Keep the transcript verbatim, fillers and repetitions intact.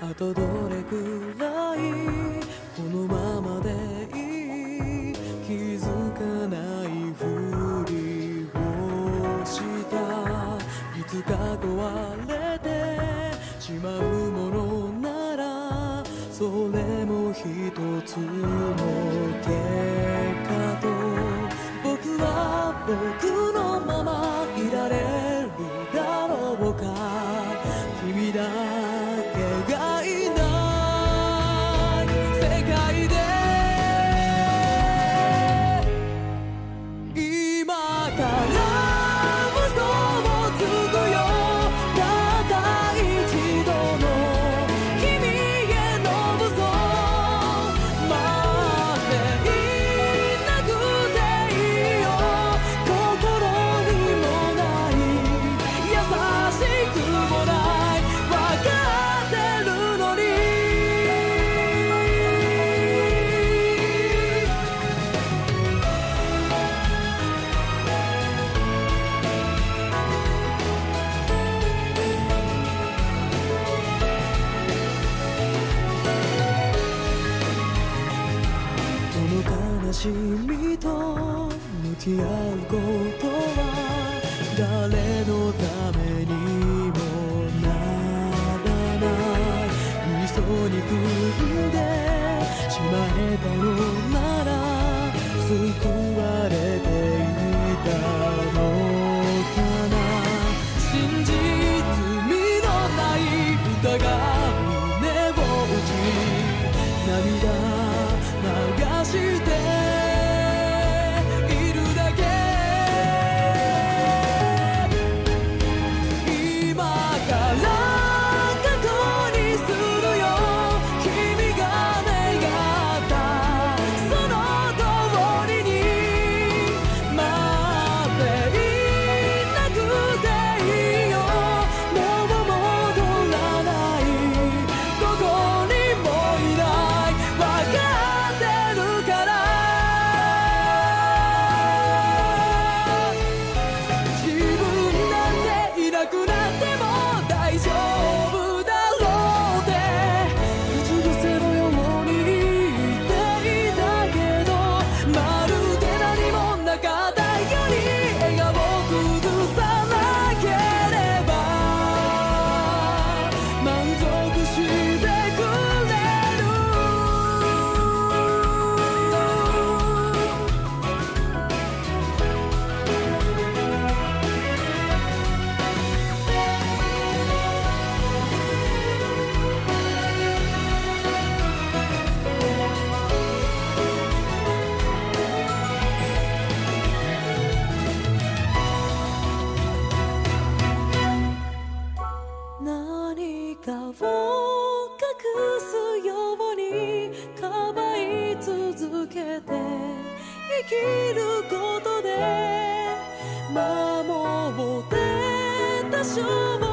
あとどれくらいこのままでいい、気づかないふりをした。いつか壊れてしまうものなら、それも一つの結果と、僕は僕のままいられるだろうか。君だけがいない世界で、今から嘘をつくよ。たった一度の君への嘘、待っていなくていいよ。心にもない優しくもない分かってるのに。この悲しみと向き合うことは誰のためにもならない。嘘に組んでしまえたのなら救われていたのかな。真実味のない歌が胸を打ち、涙流しているだけ。今から過去にするよ。君が願ったその通りに。待っていなくていいよ。もう戻らない、どこにもいない分かってるから。自分なんていなくなっても大丈夫だろうって口癖のように言っていたけど、まるで何もなかったように笑顔崩さなければ満足してくれる。何かを隠すようにかばい続けて生きることで守ってた勝負